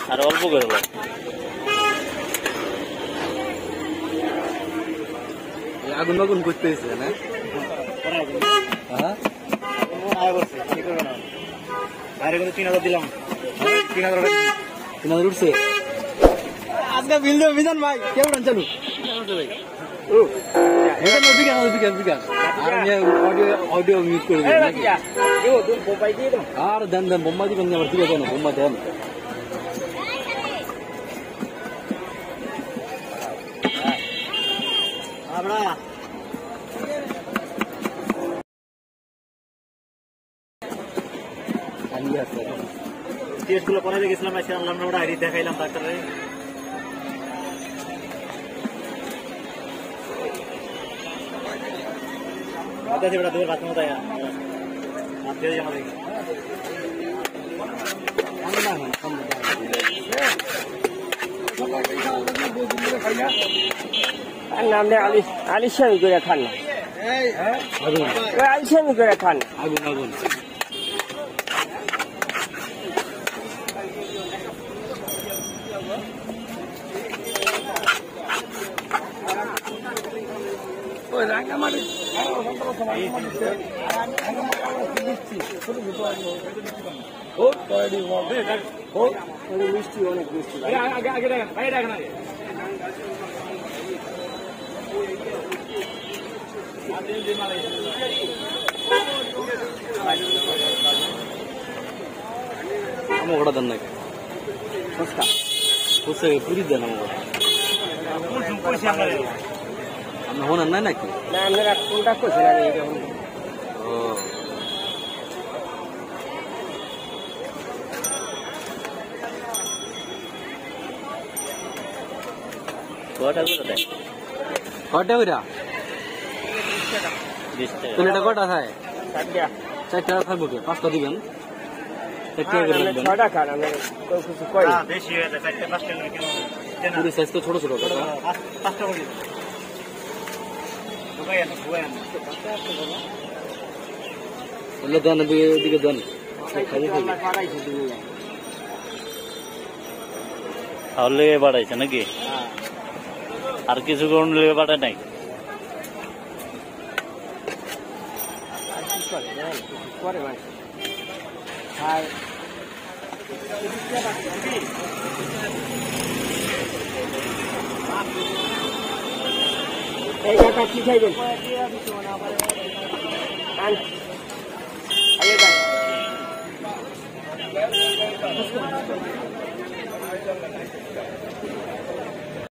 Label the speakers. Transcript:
Speaker 1: আর অল্প করে দাও।
Speaker 2: আগুন বাগুন করতেছে না? হ্যাঁ
Speaker 1: বাইরে কিন্তু 3000 দিলাম।
Speaker 2: 3000 উঠছে আজকে বিল দেবো মিজান ভাই। কেমন চালু অডিও মিউট করে আর দেন দেন বোম্বাই দিবেন আবার ঠিক আছে না বোম্বাই দেন।
Speaker 1: টেস্টগুলো পরে গেছিলাম আমরা ওটা আইডি দেখাইলাম ডাক্তারে। আচ্ছা বেটা তোর বাথরুমে তাই আপনি আমাদের
Speaker 3: নামলে আলিশামি করে খান না, আলিশামি করে খান।
Speaker 2: আগুন আগুন
Speaker 3: মিষ্টি অনেক মিষ্টি
Speaker 2: আমার ওটা দেন নাকি ফুচকা ফুচকা পুরি দেন আমার আপনার হনার নাই নাকি?
Speaker 3: না আমরা কোনটা করছি না
Speaker 2: ও
Speaker 1: কটা করে দেয়?
Speaker 2: কটা ওইটা
Speaker 1: 20 টাকা।
Speaker 2: প্লেটটা কটা খায়?
Speaker 3: 4
Speaker 2: টাকা থাকবো কি 5টা দিবেন? 4 টাকা করে রাখবেন।
Speaker 3: 6 টাকা না কিছু কই
Speaker 1: বেশি হয়ে যায় 4টা 5টা করে কিনো।
Speaker 2: পুরি সাইজ তো ছোট ছোট কথা
Speaker 1: 5টা করে
Speaker 2: বললে দেন দিকে দেন
Speaker 1: তাহলে বাড়াইছে নাকি? আর কিছু কোন লেগে বাড়ায় নাই?
Speaker 3: করে ভাই আর এই কাকা কি খাইবেন? আগে যান